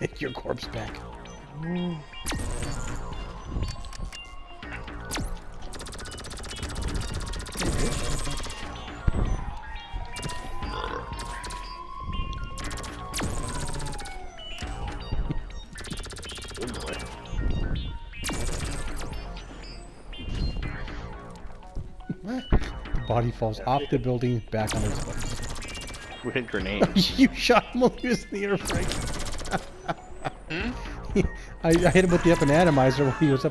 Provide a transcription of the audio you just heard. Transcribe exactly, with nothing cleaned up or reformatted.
Take your corpse back. The body falls off the building back on its place. With grenades. You shot him while he was in the air, Frank. Hmm? I, I hit him with the up and atomizer when he was up.